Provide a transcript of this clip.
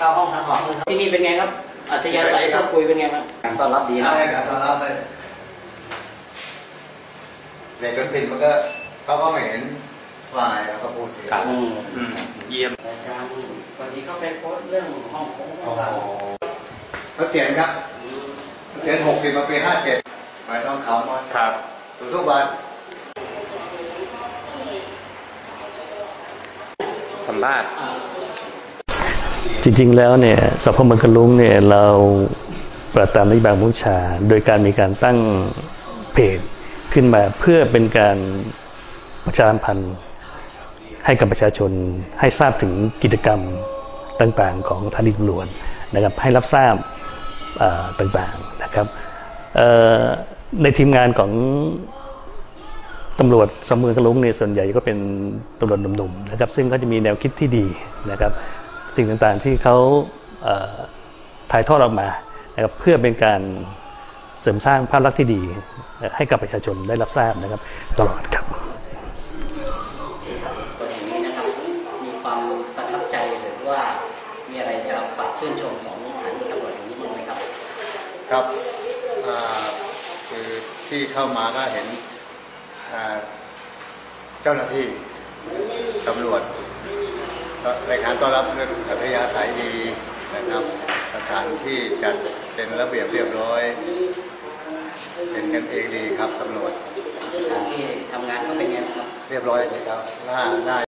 เข้าห้องทางออกที่นี่เป็นไงครับอัธยาศัยพูดคุยเป็นไงบ้างการต้อนรับดีนะการต้อนรับเลยเด็กคนปิดมันก็เขาก็ไม่เห็นว่าไงแล้วก็พูดครับเยี่ยมอาจารย์วันนี้ก็ไปโพสเรื่องห้องของเขาเขียนครับเขียน60 มาปี 57หมายต้องเขามาครับทุกวันสัมภาษณ์จริงๆแล้วเนี่ยสพเมืองกะลุงเนี่ยเราปฏิบัติตามนโยบายผู้ชาโดยการมีการตั้งเพจขึ้นมาเพื่อเป็นการประชาสัมพันธ์ให้กับประชาชนให้ทราบถึงกิจกรรมต่างๆของสถานีตำรวจนะครับให้รับทราบต่างๆนะครับในทีมงานของตำรวจสพเมืองกะลุงเนี่ยส่วนใหญ่ก็เป็นตำรวจหนุ่มๆนะครับซึ่งก็จะมีแนวคิดที่ดีนะครับสิ่งต่างๆที่เขาถ่ายทอดออกมานะครับเพื่อเป็นการเสริมสร้างภาพลักษณ์ที่ดีให้กับประชาชนได้รับทราบนะครับตลอดครับตัวอย่างนี้นะครับมีความประทับใจหรือว่ามีอะไรจะฝากชื่นชมของสถานีตำรวจอย่างนี้บ้างไหมครับครับคือที่เข้ามาก็เห็นเจ้าหน้าที่ตำรวจในการต้อนรับอัธยาศัยดีนะครับสถานที่จัดเป็นระเบียบเรียบร้อยเป็นกันเองดีครับตำรวจสถานที่ทำงานก็เป็นไงครับเรียบร้อยเลยครับหน้า